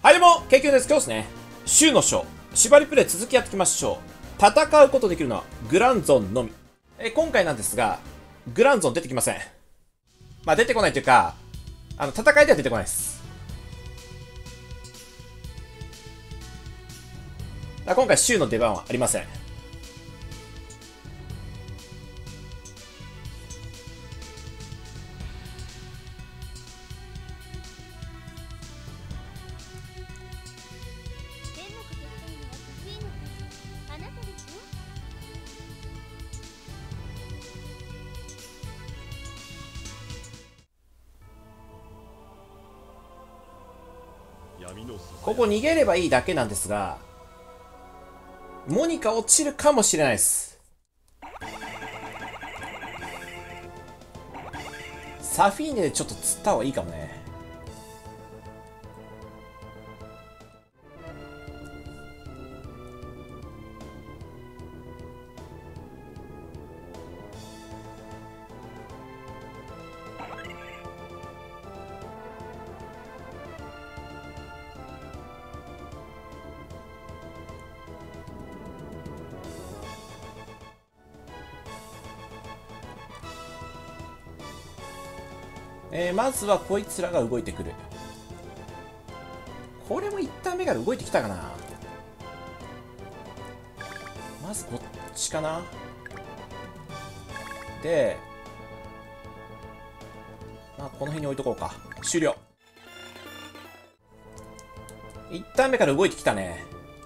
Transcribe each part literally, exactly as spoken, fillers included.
はい、どうも、ケイキューです。今日ですね、週の章、縛りプレイ続きやっていきましょう。戦うことできるのはグランゾンのみ。え今回なんですが、グランゾン出てきません。まあ、出てこないというか、あの、戦いでは出てこないです。だ今回、週の出番はありません。ここ逃げればいいだけなんですが、モニカ落ちるかもしれないです。サフィーネでちょっと釣った方がいいかもね。えー、まずはこいつらが動いてくる。これも一旦目が動いてきたかな。まずこっちかな。で、まあ、この辺に置いとこうか。終了。一旦目から動いてきたね。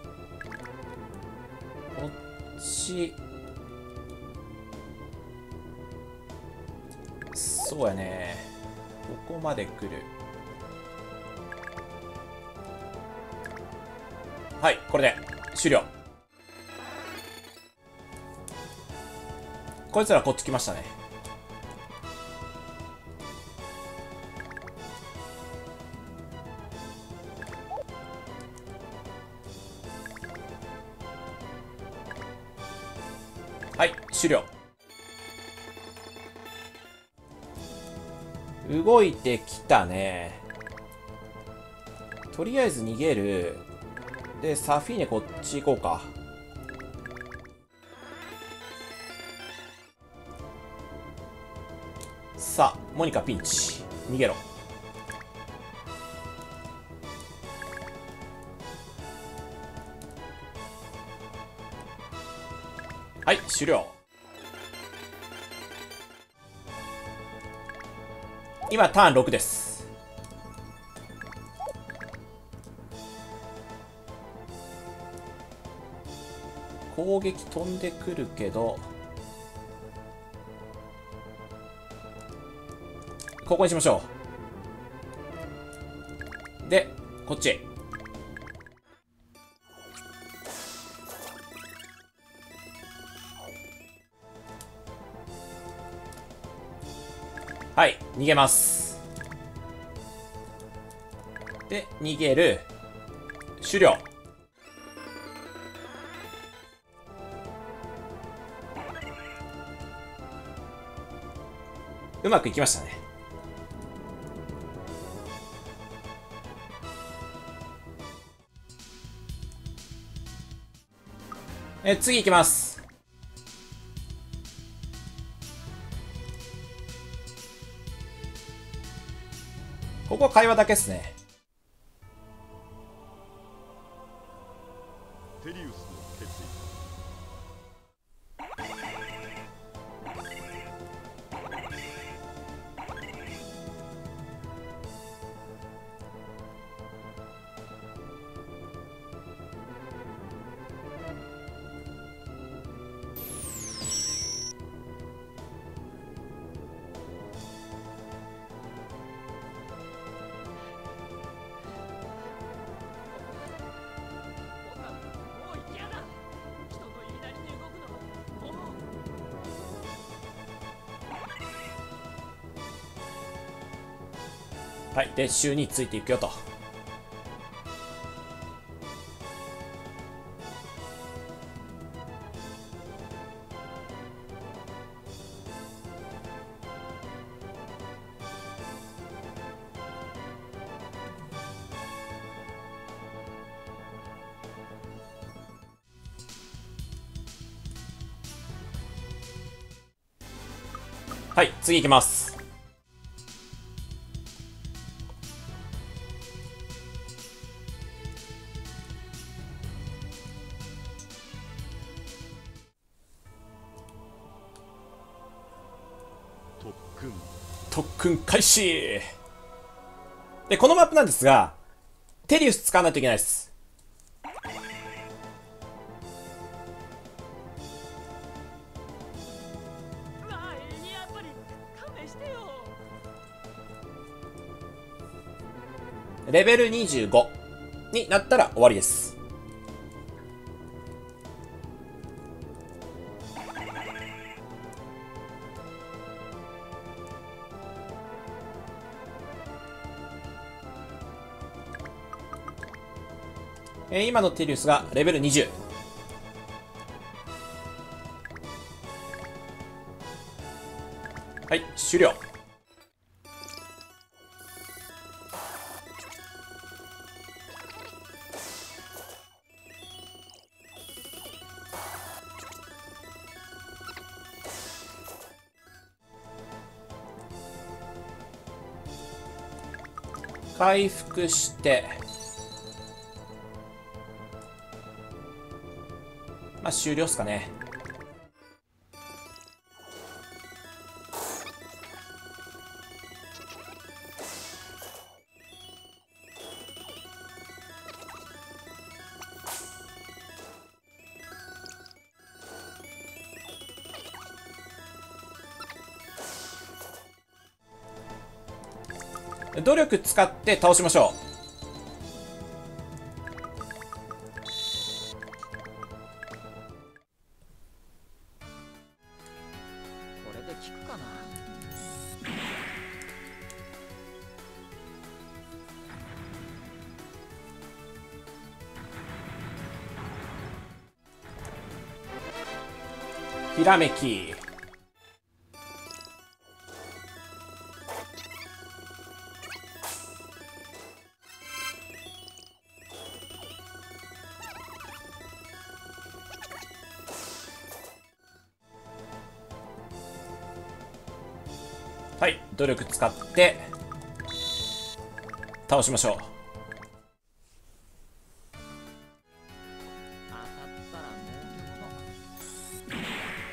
こっち。そうやね。ここまで来る。はい、これで終了。こいつらこっち来ましたね。はい、終了。動いてきたね。とりあえず逃げる。で、サフィーネこっち行こうか。さあ、モニカピンチ。逃げろ。はい、終了。今、ターンろくです。攻撃飛んでくるけど、ここにしましょう。で、こっち。はい、逃げます。で、逃げる。終了。うまくいきましたね。え、次行きます。ここは会話だけっすね。テリウスの決意。はい。で、週についていくよと。 はい、次行きます。 特訓特訓開始。で、このマップなんですが、テリウス使わないといけないです。レベルにじゅうごになったら終わりです。えー、今のテリウスがレベルにじゅう。はい、終了。回復して、まあ終了っすかね。努力使って倒しましょう。 これで効くかな。 ひらめき。はい、努力使って倒しましょう。 当たったら儲けもの。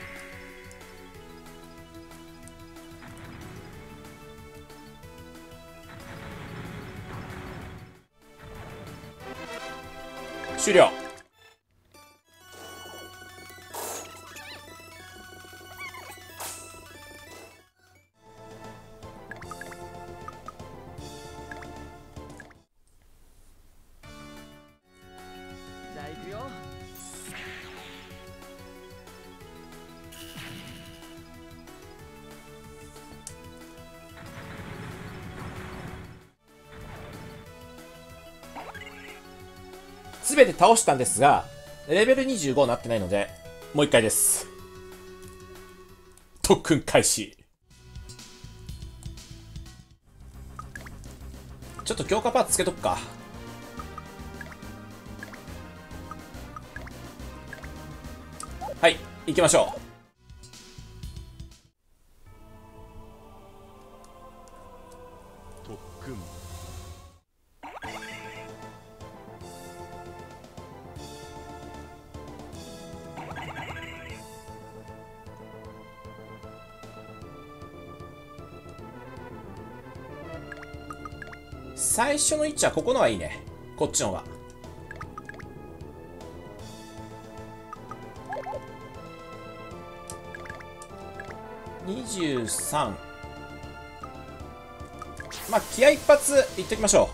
終了。 じゃあ行くよ。 すべて倒したんですが、レベルにじゅうごになってないので、もう一回です。特訓開始。ちょっと強化パーツつけとくか。はい、行きましょう。 特訓最初の位置はここのはいいね。こっちの方が。にじゅうさん。まあ、気合一発いっときましょ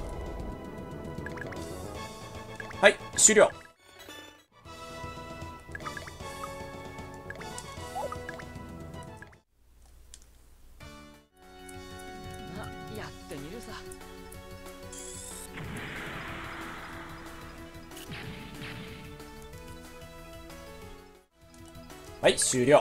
う。はい、終了。 まあやってみるさ。 はい、終了。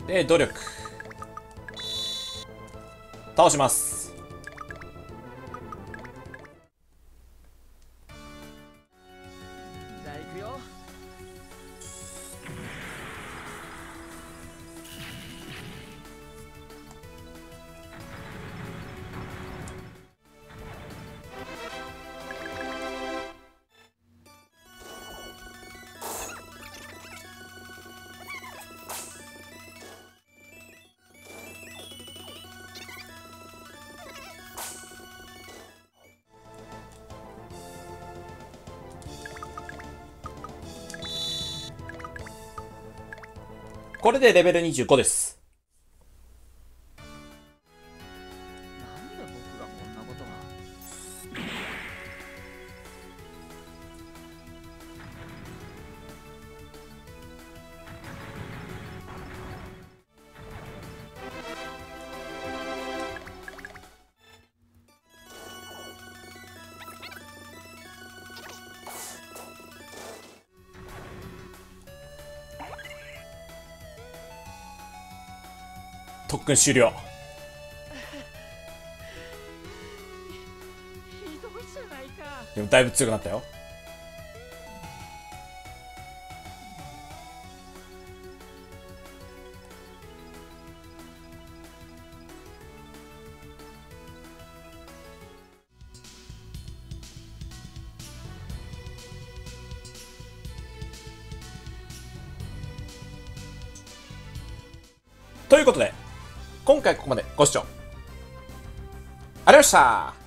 で、努力。倒します。 じゃあ行くよ。 これでレベルにじゅうごです。 なんで僕がこんなことが。 特訓終了。 ひどいじゃないか。 でもだいぶ強くなったよ。ということで、今回ここまでご視聴ありがとうございました。